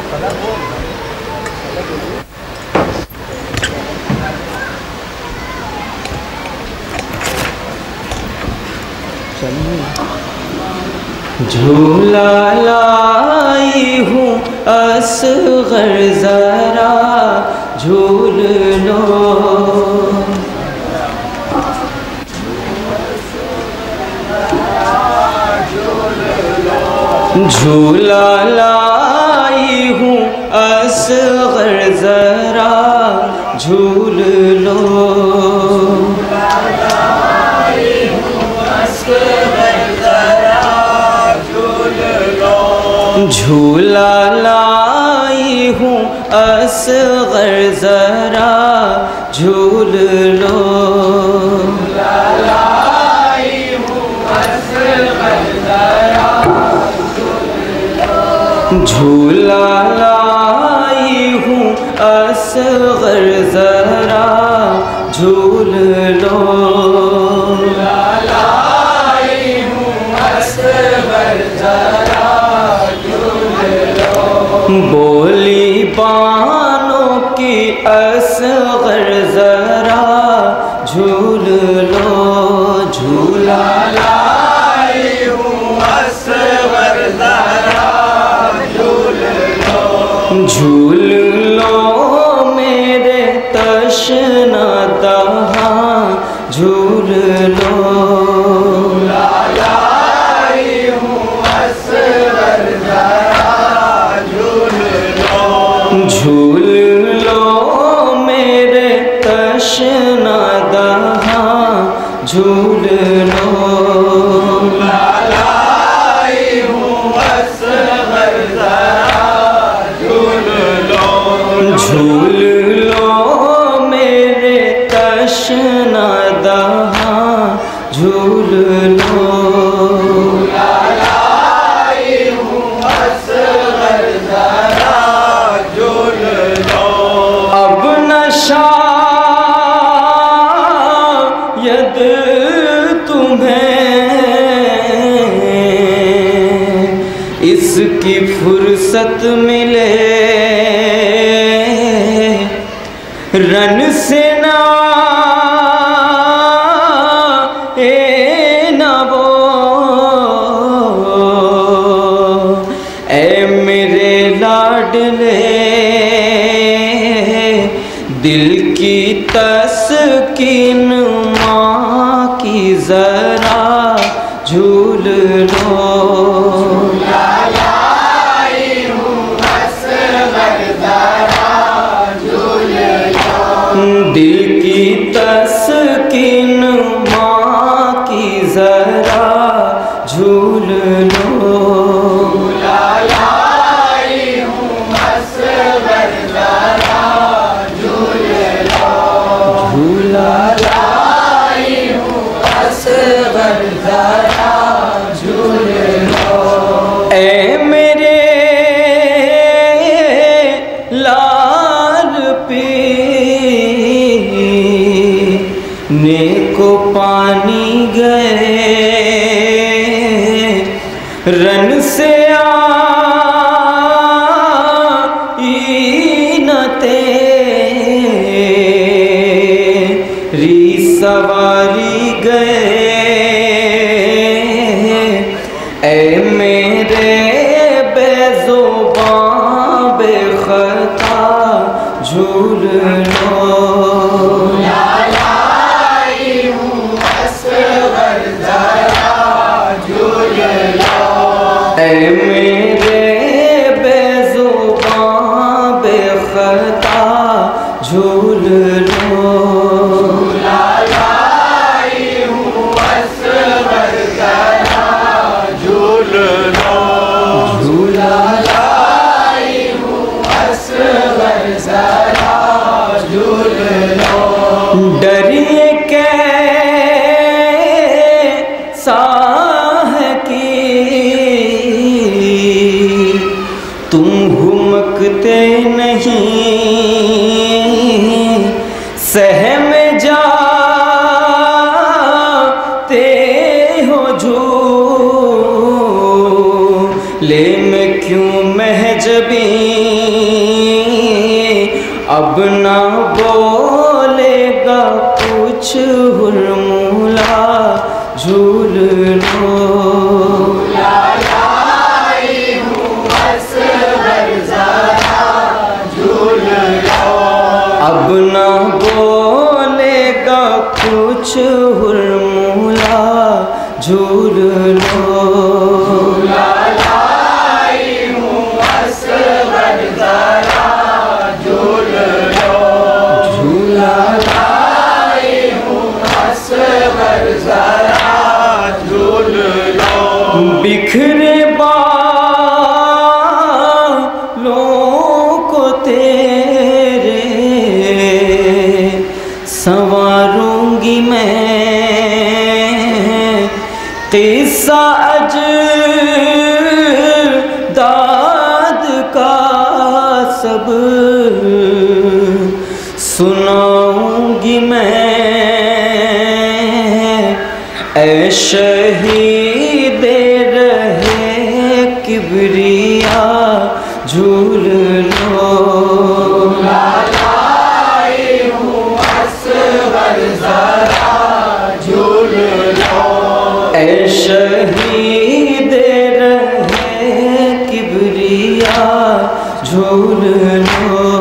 झूला लाई हूँ असगर जरा झूल लो, झूला लाई हूँ असगर जरा झूल लो, झूला लाई हूँ असगर जरा झूल लो, झूला लाई हूँ असगर जरा झूल लो, बोली बानों की असगर जरा झूल लो, झूला लाई हूँ असगर जरा झूल लो, झूल लो मेरे तशना दहां झूल लो, झूल लो मेरे तशना दहां झूल लो, लाई हूँ असगर जरा झूल लो, झूल लो मेरे तशना दहां झूल लो, शायद तुम्हें इसकी फुर्सत मिले रन से ना ना वो ए मेरे लाडले दिल की तस्कीन माँ की जरा झूल लो, लाई हूँ असगर जरा झूल लो, दिल की तस्कीन माँ की जरा झूल लो, ए मेरे लाल पीने को पानी गए रन से आई न तेरी सवारी गए ए मेरे बेज़ुबां बेख़ता झूल लो, लाई हूँ असगर जरा झूल लो, ए मेरे बेज़ुबां बेख़ता झूल लो, डरिए कैसा है कि तुम हुमकते नहीं सहम जाते हो झूले में क्यों महजबी अब ना बोलेगा कुछ हुरमुला झूल लो। अब ना बोलेगा कुछ हुरमुला झूल लो। झूला लाई हूँ असगर ज़रा झूल लो। झूला लाई हूँ असगर ज़रा झूल लो। बिखरे बालों को तेरे संवारूंगी मैं, किस्सा अजदाद का सब सुनाऊंगी मैं। ऐ शहीदे रहे किबरिया झूल लो। ऐ शहीदे रहे किबरिया झूल लो।